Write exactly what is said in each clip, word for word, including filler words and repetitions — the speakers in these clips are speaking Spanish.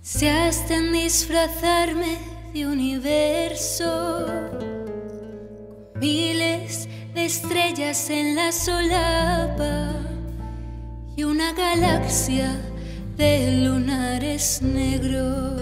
Se hasta en disfrazarme de universo, con miles de estrellas en la solapa y una galaxia de lunares negros.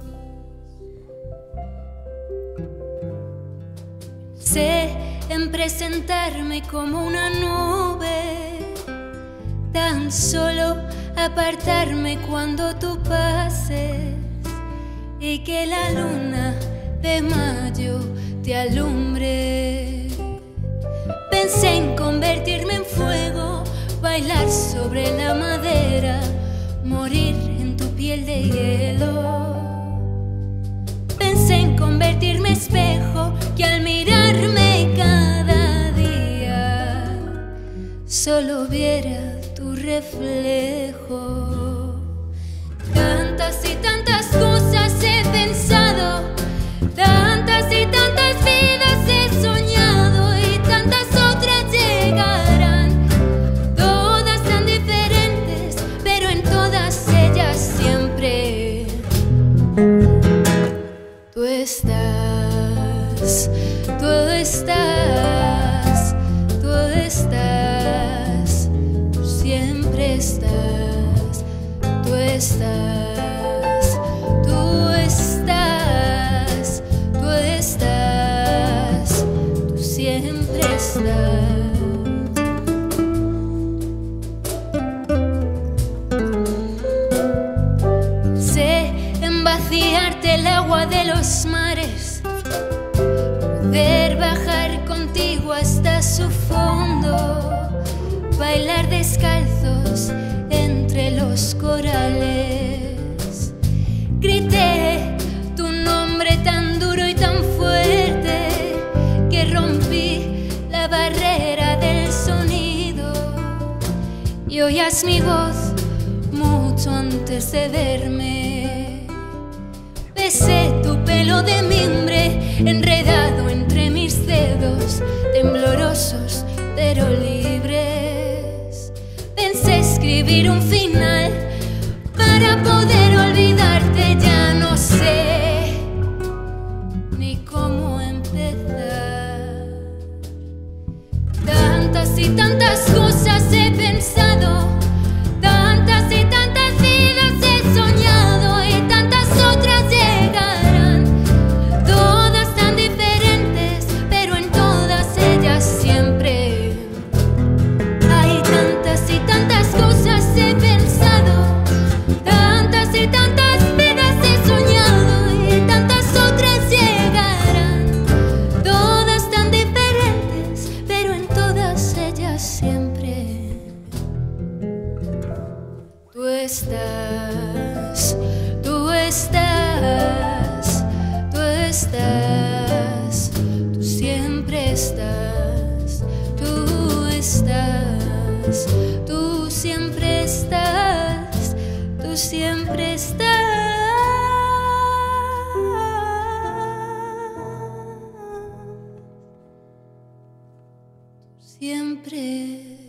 Sé en presentarme como una nube, tan solo apartarme cuando tú pases y que la luna de mayo te alumbre. Pensé en convertirme en fuego, bailar sobre la madera, morir en tu piel de hielo. Pensé en convertirme en espejo, que al mirarme cada día solo viera tu reflejo. Tantas y tantas cosas he pensado, tantas y tantas vidas he soñado, y tantas otras llegarán, todas tan diferentes, pero en todas ellas siempre tú estás, tú estás, tú estás, tú siempre estás, tú estás, tú estás, tú estás, tú siempre estás. Sé en vaciarte el agua de los mares, poder bajar contigo hasta su fondo, bailar descalzos entre los corales. Grité tu nombre tan duro y tan fuerte que rompí la barrera del sonido, y oías mi voz mucho antes de verme. Besé tu pelo de mimbre enredado entre mis dedos, temblorosos pero libres. Pensé escribir un final para poder olvidarte, ya no sé ni cómo empezar. Tantas y tantas cosas he pensado, tantas y tantas vidas he soñado, y tantas otras llegarán, todas tan diferentes, pero en todas ellas siempre hay tantas y tantas cosas he pensado, tantas y tantas vidas he soñado, y tantas otras llegarán, todas tan diferentes, pero en todas ellas siempre tú estás, tú estás, tú estás, tú siempre estás, tú estás, tú siempre estás, tú siempre estás, siempre.